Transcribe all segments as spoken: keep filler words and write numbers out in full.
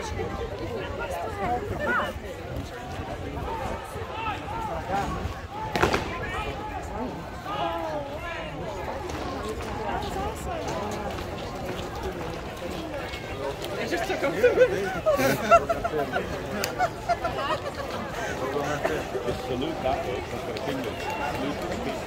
I just took off the Just salute that way, because for the kingdom. Salute to the king.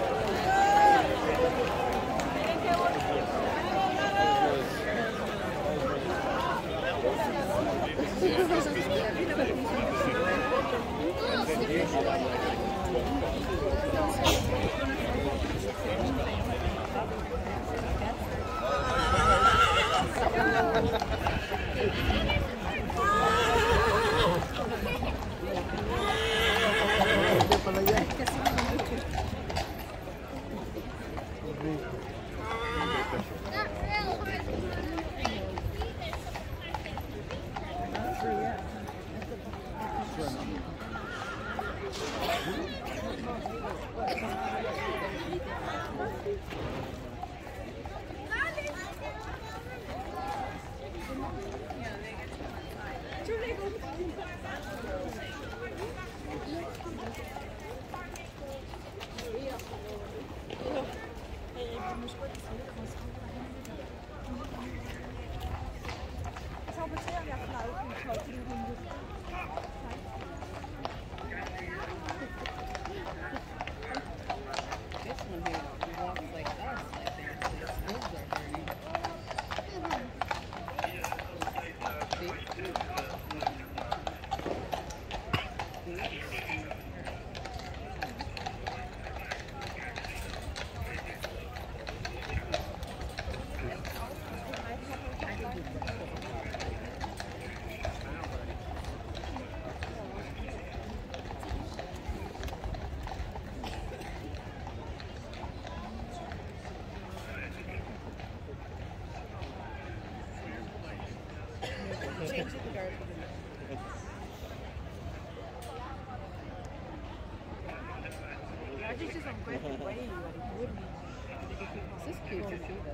This is cute to see though.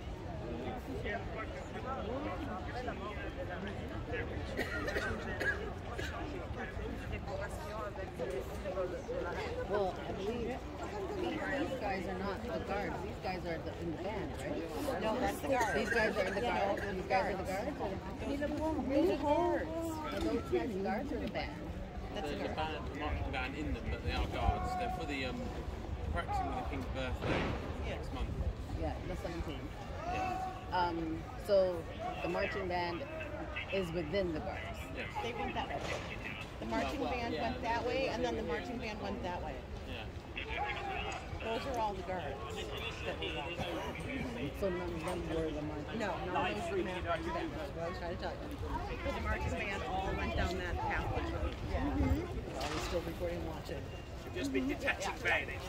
Well, I believe these guys are not the guards. These guys are the, in the band, right? No, that's the guards. These guys are in the guards. These guys are the guards. These are the guards. Are those guys the guards or the band? That's the, the band, marching band in them, but they are guards. They're for the um, practicing with the King's birthday yeah. next month. Yeah, the seventeenth. Yeah. Um, so the marching band is within the guards. Yes. They went that way. The marching well, well, band yeah, went that way, and then the marching band went that way. Yeah. Those are all the guards that we walked. So none of them were the marching band? No, none of those were the marching band. That's what I was trying to tell you. The marching band all went down that pathway. Yeah. Mm-hmm. Are we still recording and watching? We've just been detaching bayonets.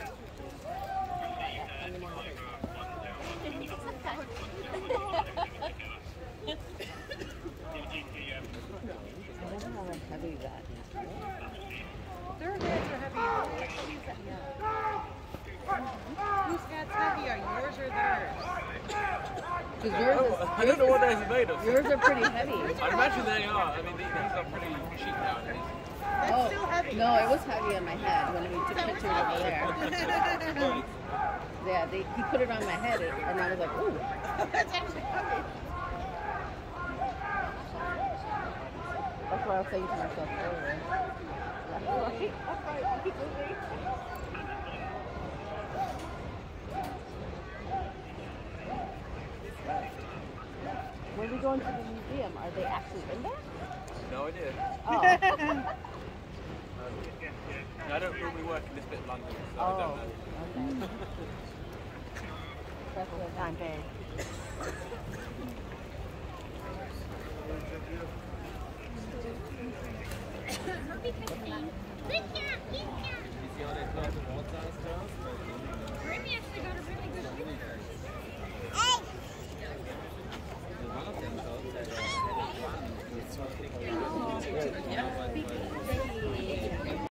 I wonder how heavy that is. Their heads are heavy. Whose head's heavier, yours or theirs? Because yours is, oh, I don't know what theirs are made of. Yours are pretty heavy. I imagine they are. I mean, these are pretty cheap nowadays. That's oh, still heavy. No, it was heavy on my head when we took pictures over there. Yeah, they, he put it on my head and I was like, ooh. That's actually heavy. That's what I was saying to myself earlier. That's right. That's right. Keep moving. When we go into the museum, are they actually in there? No idea. Oh. I don't normally work in this bit of London, so oh. I don't know. Okay. That's the time day. Yeah.